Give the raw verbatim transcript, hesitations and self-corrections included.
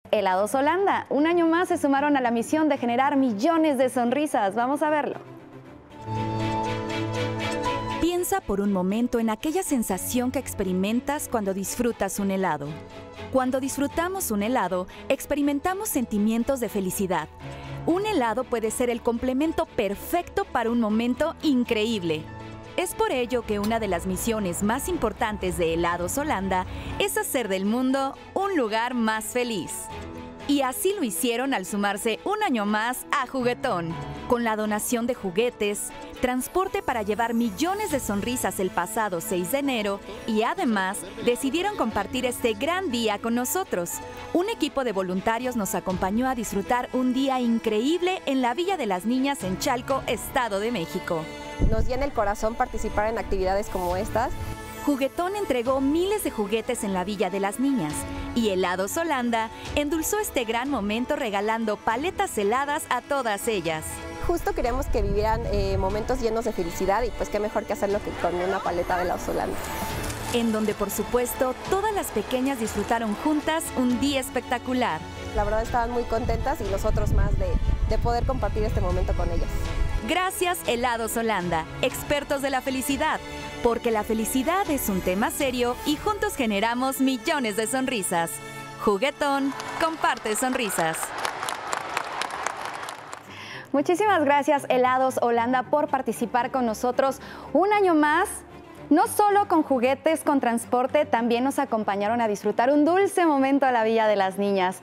Helados Holanda. Un año más se sumaron a la misión de generar millones de sonrisas. Vamos a verlo. Piensa por un momento en aquella sensación que experimentas cuando disfrutas un helado. Cuando disfrutamos un helado, experimentamos sentimientos de felicidad. Un helado puede ser el complemento perfecto para un momento increíble. Es por ello que una de las misiones más importantes de Helados Holanda es hacer del mundo un lugar más feliz. Y así lo hicieron al sumarse un año más a Juguetón, con la donación de juguetes, transporte para llevar millones de sonrisas el pasado seis de enero y además decidieron compartir este gran día con nosotros. Un equipo de voluntarios nos acompañó a disfrutar un día increíble en la Villa de las Niñas en Chalco, Estado de México. Nos llena el corazón participar en actividades como estas. Juguetón entregó miles de juguetes en la Villa de las Niñas y Helados Holanda endulzó este gran momento regalando paletas heladas a todas ellas. Justo queremos que vivieran eh, momentos llenos de felicidad y pues qué mejor que hacerlo que con una paleta de Helados Holanda. En donde por supuesto todas las pequeñas disfrutaron juntas un día espectacular. La verdad estaban muy contentas y nosotros más de, de poder compartir este momento con ellas. Gracias Helados Holanda, expertos de la felicidad, porque la felicidad es un tema serio y juntos generamos millones de sonrisas. Juguetón, comparte sonrisas. Muchísimas gracias Helados Holanda por participar con nosotros un año más. No solo con juguetes, con transporte, también nos acompañaron a disfrutar un dulce momento a la Villa de las Niñas.